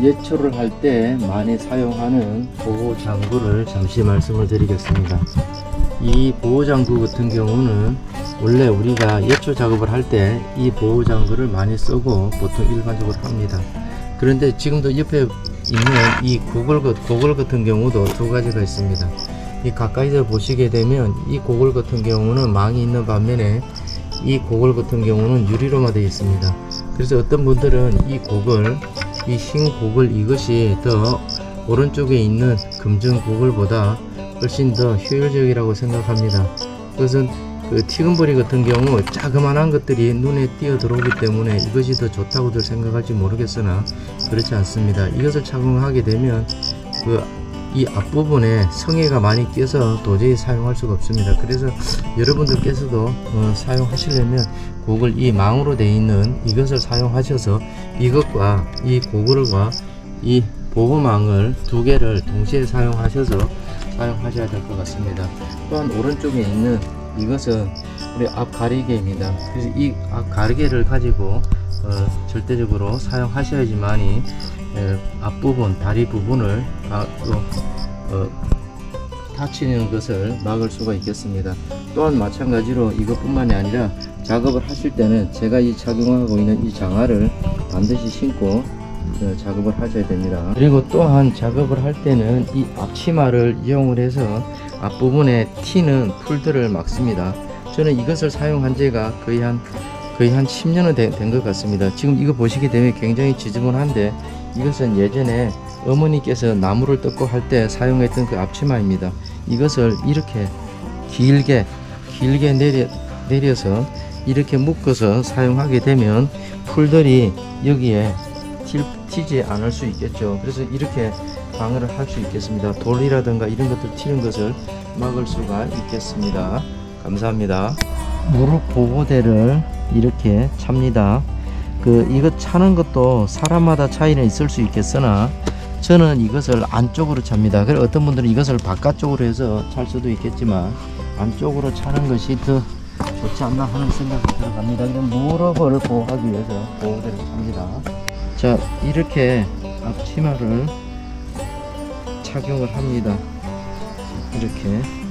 예초를 할 때 많이 사용하는 보호장구를 잠시 말씀을 드리겠습니다. 이 보호장구 같은 경우는 원래 우리가 예초 작업을 할 때 이 보호장구를 많이 쓰고 보통 일반적으로 합니다. 그런데 지금도 옆에 있는 이 고글 같은 경우도 두 가지가 있습니다. 이 가까이서 보시게 되면 이 고글 같은 경우는 망이 있는 반면에 이 고글 같은 경우는 유리로만 되어 있습니다. 그래서 어떤 분들은 이 고글, 이 흰 고글 이것이 더 오른쪽에 있는 금전 고글보다 훨씬 더 효율적이라고 생각합니다. 그것은 그 티금버리 같은 경우 자그마한 것들이 눈에 띄어 들어오기 때문에 이것이 더 좋다고들 생각할지 모르겠으나 그렇지 않습니다. 이것을 착용하게 되면 이 앞부분에 성에가 많이 껴서 도저히 사용할 수가 없습니다. 그래서 여러분들께서도 사용하시려면 고글 이 망으로 되어 있는 이것을 사용하셔서 이것과 이 고글과 이 보호망을 두 개를 동시에 사용하셔서 사용하셔야 될 것 같습니다. 또한 오른쪽에 있는 이것은 우리 앞 가리개입니다. 그래서 이 앞 가리개를 가지고 절대적으로 사용하셔야지만이 앞부분 다리 부분을 다치는 것을 막을 수가 있겠습니다. 또한 마찬가지로 이것뿐만이 아니라 작업을 하실 때는 제가 이 착용하고 있는 이 장화를 반드시 신고 작업을 하셔야 됩니다. 그리고 또한 작업을 할 때는 이 앞치마를 이용을 해서 앞부분에 튀는 풀들을 막습니다. 저는 이것을 사용한 지가 거의 한 10년은 된 것 같습니다. 지금 이거 보시게 되면 굉장히 지저분한데 이것은 예전에 어머니께서 나무를 뜯고 할 때 사용했던 그 앞치마입니다. 이것을 이렇게 길게 내려서 이렇게 묶어서 사용하게 되면 풀들이 여기에 튀지 않을 수 있겠죠. 그래서 이렇게 방어를 할 수 있겠습니다. 돌이라든가 이런 것들 튀는 것을 막을 수가 있겠습니다. 감사합니다. 무릎 보호대를 이렇게 찹니다. 이것 차는 것도 사람마다 차이는 있을 수 있겠으나 저는 이것을 안쪽으로 찹니다. 그래서 어떤 분들은 이것을 바깥쪽으로 해서 찰 수도 있겠지만 안쪽으로 차는 것이 더 좋지 않나 하는 생각이 들어갑니다. 그럼 무릎을 보호하기 위해서 보호대를 찹니다. 자, 이렇게 앞치마를 착용을 합니다. 이렇게